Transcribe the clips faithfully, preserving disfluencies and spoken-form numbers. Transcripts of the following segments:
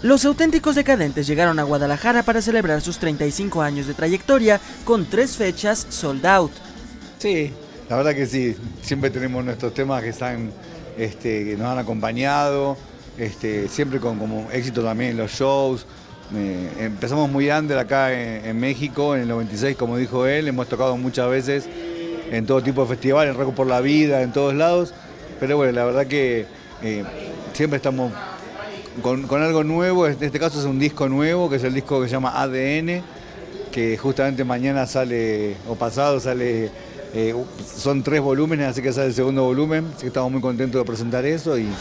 Los Auténticos Decadentes llegaron a Guadalajara para celebrar sus treinta y cinco años de trayectoria con tres fechas sold out. Sí, la verdad que sí, siempre tenemos nuestros temas que están, este, que nos han acompañado, este, siempre con como éxito también en los shows. Eh, empezamos muy under acá en, en México, en el noventa y seis, como dijo él, hemos tocado muchas veces en todo tipo de festivales, en Rock por la Vida, en todos lados, pero bueno, la verdad que eh, siempre estamos con, con algo nuevo. En este caso es un disco nuevo, que es el disco que se llama A D N, que justamente mañana sale, o pasado sale, eh, son tres volúmenes, así que sale el segundo volumen, así que estamos muy contentos de presentar eso. Y...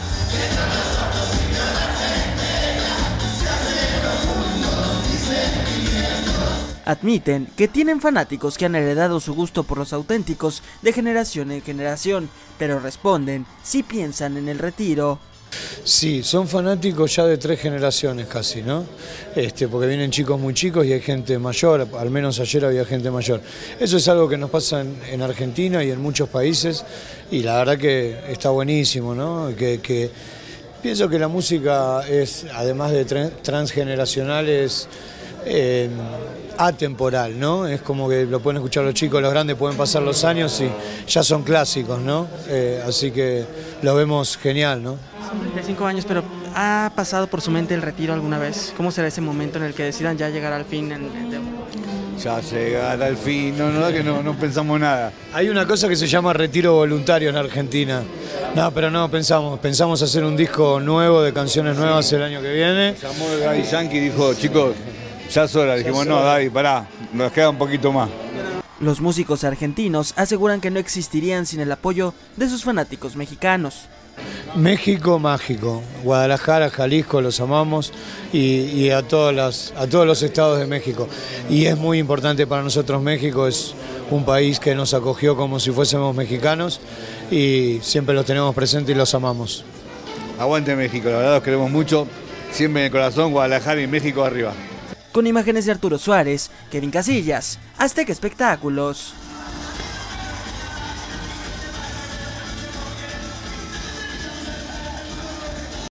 Admiten que tienen fanáticos que han heredado su gusto por los Auténticos de generación en generación, pero responden si piensan en el retiro. Sí, son fanáticos ya de tres generaciones casi, ¿no? Este, porque vienen chicos muy chicos y hay gente mayor, al menos ayer había gente mayor. Eso es algo que nos pasa en, en Argentina y en muchos países, y la verdad que está buenísimo, ¿no? Que, que pienso que la música es, además de transgeneracional, es eh, atemporal, ¿no? Es como que lo pueden escuchar los chicos, los grandes, pueden pasar los años y ya son clásicos, ¿no? Eh, así que lo vemos genial, ¿no? Son treinta y cinco años, pero ¿ha pasado por su mente el retiro alguna vez? ¿Cómo será ese momento en el que decidan ya llegar al fin? En, en... Ya llegar al fin, no, no, que no, no pensamos nada. Hay una cosa que se llama retiro voluntario en Argentina. No, pero no pensamos, pensamos hacer un disco nuevo de canciones nuevas sí. el año que viene. Llamó Daddy Yankee y dijo, chicos, ya es hora. Dijimos, no, Daddy, pará, nos queda un poquito más. Los músicos argentinos aseguran que no existirían sin el apoyo de sus fanáticos mexicanos. México mágico, Guadalajara, Jalisco, los amamos y, y a, todas las, a todos los estados de México. Y es muy importante para nosotros México, es un país que nos acogió como si fuésemos mexicanos y siempre los tenemos presentes y los amamos. Aguante México, la verdad los queremos mucho, siempre en el corazón, Guadalajara y México arriba. Con imágenes de Arturo Suárez, Kevin Casillas, Azteca Espectáculos.